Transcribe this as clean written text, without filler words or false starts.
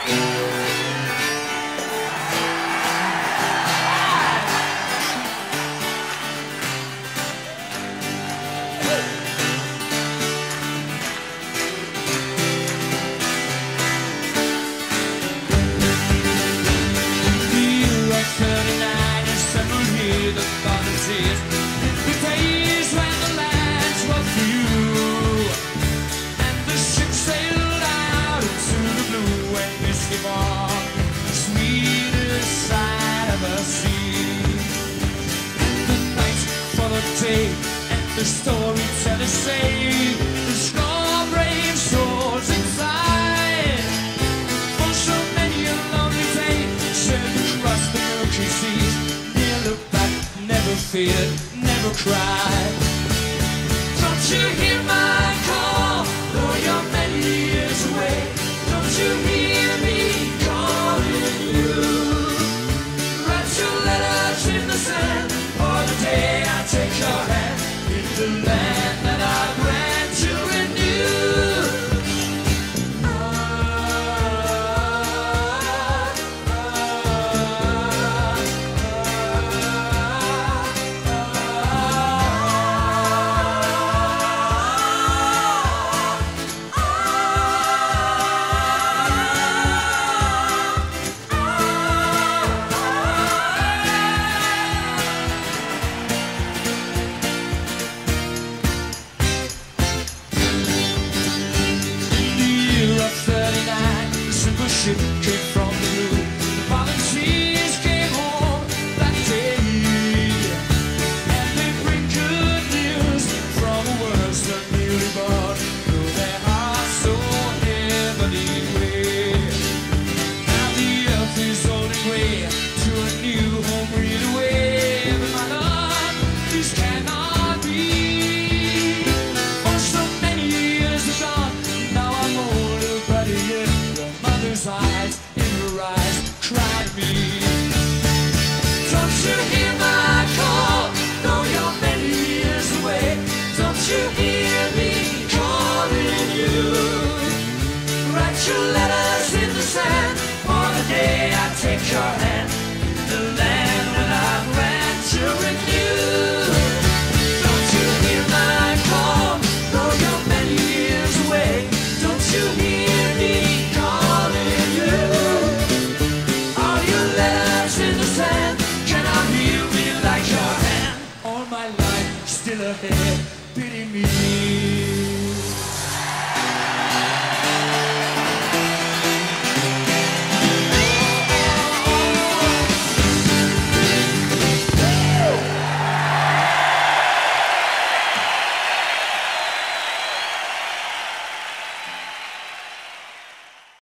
And the storytellers say the scar brave souls inside. For so many a lonely day, sailed across the milky seas. Never looked back, never feared, never cried. Don't you hear my call, though you're many years away? Don't you hear me calling you? Write your letters in the sand, or the day I take your hand in the land that our grandchildren knew. Ship came from the blue. The volunteers came home that day, and they bring good news from a world so newly born, though their hearts so heavily weigh. Now the earth is old and grey, to a new home read away. But my love, this cannot be. For so many years have gone, now I'm older, but yet eyes, in her eyes, cried me. Don't you hear my call, though you're many years away? Don't you hear me calling you? Write your letters in the sand, for the day I take your hand, the land that our grandchildren knew. Don't you hear my call, though you're many years away? Don't you hear me? Can I feel me like your hand? All my life still ahead.